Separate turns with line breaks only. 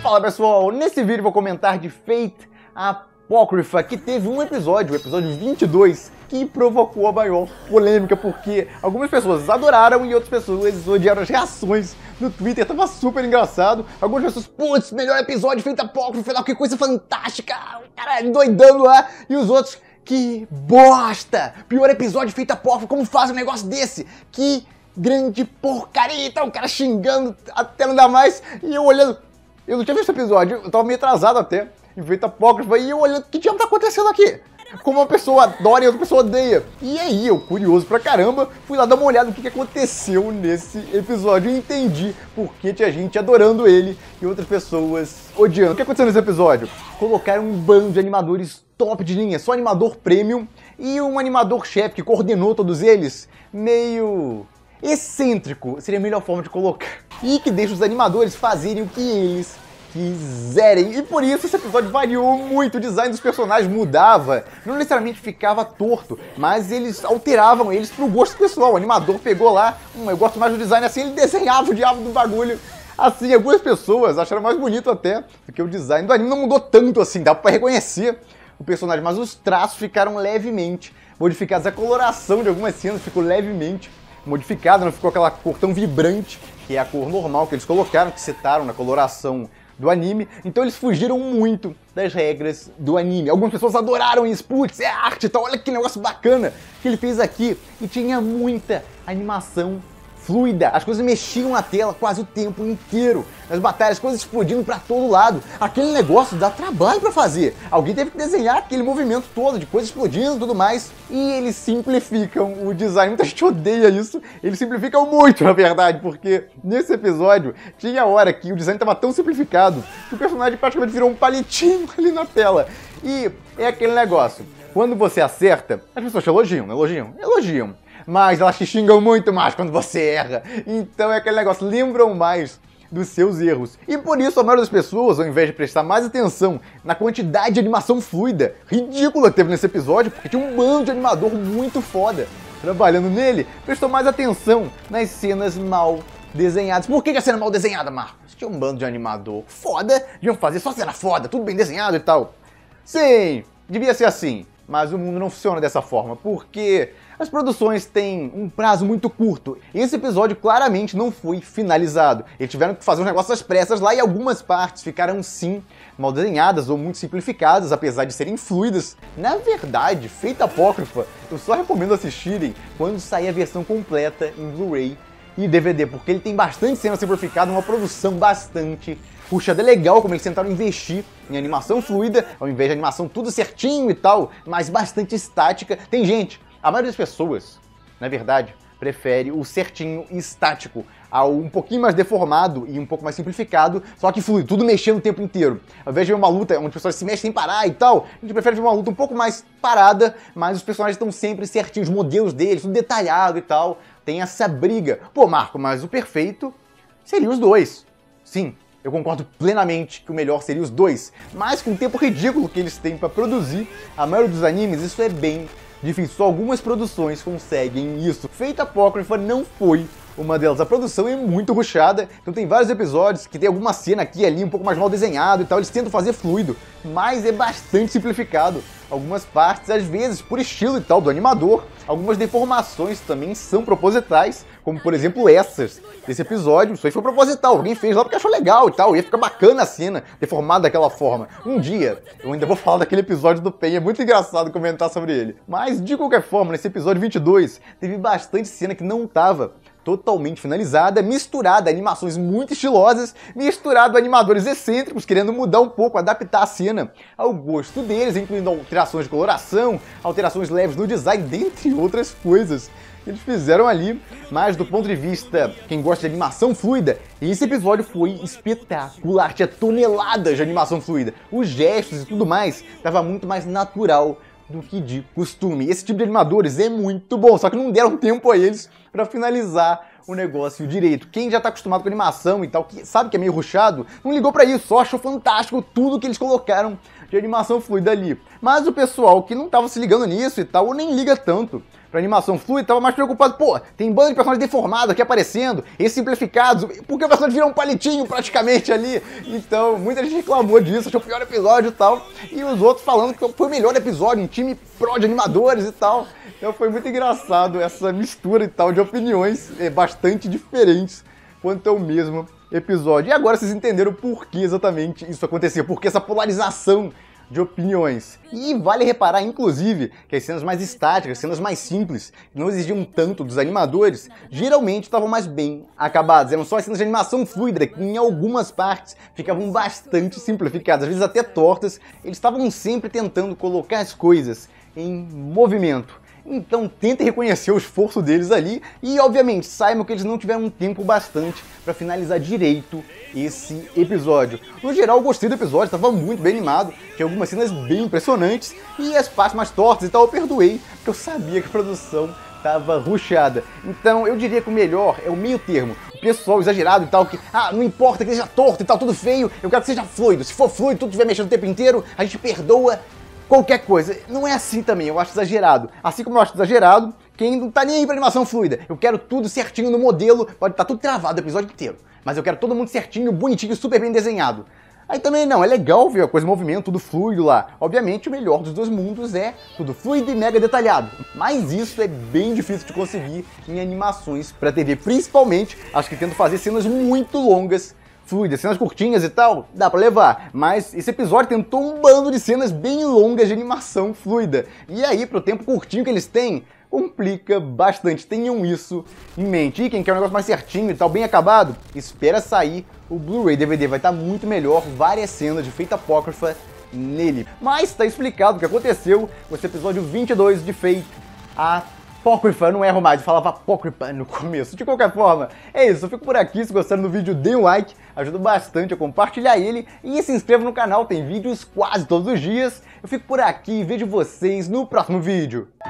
Fala pessoal, nesse vídeo vou comentar de Fate Apócrifa, que teve um episódio, o episódio 22, que provocou a maior polêmica, porque algumas pessoas adoraram e outras pessoas odiaram as reações no Twitter, tava super engraçado. Algumas pessoas, putz, melhor episódio, Fate Apócrifa, que coisa fantástica, caralho, doidando lá, e os outros, que bosta, pior episódio, Fate Apócrifa, como faz um negócio desse, que grande porcaria, tá o cara xingando até não dá mais, e eu olhando. Eu não tinha visto esse episódio, eu tava meio atrasado até, em Fate Apócrifa, e eu olhando, que diabo tá acontecendo aqui? Como uma pessoa adora e outra pessoa odeia. E aí, eu, curioso pra caramba, fui lá dar uma olhada no que aconteceu nesse episódio e entendi por que tinha gente adorando ele e outras pessoas odiando. O que aconteceu nesse episódio? Colocaram um bando de animadores top de linha, só animador premium, e um animador-chefe que coordenou todos eles, meio excêntrico, seria a melhor forma de colocar. E que deixa os animadores fazerem o que eles quiserem. E por isso esse episódio variou muito, o design dos personagens mudava, não necessariamente ficava torto, mas eles alteravam eles pro gosto pessoal. O animador pegou lá, eu gosto mais do design assim, ele desenhava o diabo do bagulho. Assim, algumas pessoas acharam mais bonito até do que o design do anime. Não mudou tanto assim, dá pra reconhecer o personagem, mas os traços ficaram levemente modificados. A coloração de algumas cenas ficou levemente modificada, não ficou aquela cor tão vibrante, que é a cor normal que eles colocaram, que setaram na coloração do anime. Então eles fugiram muito das regras do anime. Algumas pessoas adoraram isso, putz, é arte e tal, olha que negócio bacana que ele fez aqui. E tinha muita animação fluida, as coisas mexiam na tela quase o tempo inteiro, nas batalhas, coisas explodindo pra todo lado. Aquele negócio dá trabalho pra fazer, alguém teve que desenhar aquele movimento todo de coisas explodindo e tudo mais, e eles simplificam o design. Muita gente odeia isso, eles simplificam muito, na verdade, porque nesse episódio tinha hora que o design tava tão simplificado que o personagem praticamente virou um palitinho ali na tela. E é aquele negócio, quando você acerta, as pessoas te elogiam, elogiam. Mas elas te xingam muito mais quando você erra. Então é aquele negócio, lembram mais dos seus erros. E por isso a maioria das pessoas, ao invés de prestar mais atenção na quantidade de animação fluida, ridícula que teve nesse episódio, porque tinha um bando de animador muito foda trabalhando nele, prestou mais atenção nas cenas mal desenhadas. Por que a cena mal desenhada, Marcos? Tinha um bando de animador foda, deviam fazer só cena foda, tudo bem desenhado e tal. Sim, devia ser assim. Mas o mundo não funciona dessa forma, porque as produções têm um prazo muito curto. E esse episódio claramente não foi finalizado. Eles tiveram que fazer um negócio às pressas lá e algumas partes ficaram sim mal desenhadas ou muito simplificadas, apesar de serem fluidas. Na verdade, Fate Apócrifa, eu só recomendo assistirem quando sair a versão completa em Blu-ray e DVD, porque ele tem bastante cena simplificada, uma produção bastante puxada. É legal como eles tentaram investir em animação fluida, ao invés de animação tudo certinho e tal, mas bastante estática. Tem gente, a maioria das pessoas, na verdade, prefere o certinho e estático ao um pouquinho mais deformado e um pouco mais simplificado, só que fluido, tudo mexendo o tempo inteiro. Ao invés de ver uma luta onde as pessoas se mexem sem parar e tal, a gente prefere ver uma luta um pouco mais parada, mas os personagens estão sempre certinhos, os modelos deles, tudo detalhado e tal. Tem essa briga. Pô, Marco, mas o perfeito seria os dois. Sim, eu concordo plenamente que o melhor seria os dois, mas com o tempo ridículo que eles têm pra produzir a maioria dos animes, isso é bem difícil. Só algumas produções conseguem isso. Fate Apócrifa não foi uma delas. A produção é muito rushada, então tem vários episódios que tem alguma cena aqui e ali um pouco mais mal desenhado e tal, eles tentam fazer fluido, mas é bastante simplificado. Algumas partes, às vezes, por estilo e tal do animador, algumas deformações também são propositais, como por exemplo essas desse episódio. Isso aí foi proposital, alguém fez lá porque achou legal e tal, ia ficar bacana a cena deformada daquela forma. Um dia, eu ainda vou falar daquele episódio do Pen, é muito engraçado comentar sobre ele. Mas, de qualquer forma, nesse episódio 22, teve bastante cena que não tava totalmente finalizada, misturada animações muito estilosas, misturado animadores excêntricos querendo mudar um pouco, adaptar a cena ao gosto deles, incluindo alterações de coloração, alterações leves no design, dentre outras coisas que eles fizeram ali. Mas do ponto de vista, quem gosta de animação fluida, esse episódio foi espetacular, tinha toneladas de animação fluida, os gestos e tudo mais, tava muito mais natural do que de costume. Esse tipo de animadores é muito bom, só que não deram tempo a eles pra finalizar o negócio direito. Quem já tá acostumado com animação e tal, que sabe que é meio rushado, não ligou pra isso, só achou fantástico tudo que eles colocaram de animação fluida ali. Mas o pessoal que não tava se ligando nisso e tal, ou nem liga tanto pra animação fluida, tava mais preocupado, pô, tem bando de personagens deformados aqui aparecendo, esses simplificados, porque o personagem vira um palitinho praticamente ali. Então, muita gente reclamou disso, achou o pior episódio e tal, e os outros falando que foi o melhor episódio, um time pró de animadores e tal. Então foi muito engraçado essa mistura e tal de opiniões bastante diferentes quanto ao mesmo episódio. E agora vocês entenderam por que exatamente isso acontecia, por que essa polarização de opiniões. E vale reparar, inclusive, que as cenas mais estáticas, cenas mais simples, que não exigiam tanto dos animadores, geralmente estavam mais bem acabadas. Eram só as cenas de animação fluida, que em algumas partes ficavam bastante simplificadas, às vezes até tortas. Eles estavam sempre tentando colocar as coisas em movimento. Então tentem reconhecer o esforço deles ali e, obviamente, saibam que eles não tiveram um tempo bastante para finalizar direito esse episódio. No geral, eu gostei do episódio, estava muito bem animado, tinha algumas cenas bem impressionantes e as partes mais tortas e tal eu perdoei, porque eu sabia que a produção estava rushada. Então eu diria que o melhor é o meio termo. O pessoal exagerado e tal, que não importa que seja torto e tal, tudo feio, eu quero que seja fluido. Se for fluido, tudo estiver mexendo o tempo inteiro, a gente perdoa qualquer coisa. Não é assim também, eu acho exagerado. Assim como eu acho exagerado quem não tá nem aí pra animação fluida. Eu quero tudo certinho no modelo, pode estar tudo travado o episódio inteiro, mas eu quero todo mundo certinho, bonitinho, super bem desenhado. Aí também não, é legal ver a coisa em movimento, tudo fluido lá. Obviamente o melhor dos dois mundos é tudo fluido e mega detalhado, mas isso é bem difícil de conseguir em animações pra TV, principalmente acho que tento fazer cenas muito longas fluidas, cenas curtinhas e tal, dá pra levar, mas esse episódio tentou um bando de cenas bem longas de animação fluida, e aí pro tempo curtinho que eles têm, complica bastante, tenham isso em mente. E quem quer um negócio mais certinho e tal, bem acabado, espera sair o Blu-ray DVD, vai estar muito melhor, várias cenas de Fate Apócrifa nele. Mas tá explicado o que aconteceu com esse episódio 22 de Fate Apócrifa, não erro mais, eu falava Apócrifa no começo. De qualquer forma, é isso, eu fico por aqui, se gostaram do vídeo, dê um like, ajuda bastante a compartilhar ele e se inscreva no canal, tem vídeos quase todos os dias. Eu fico por aqui e vejo vocês no próximo vídeo.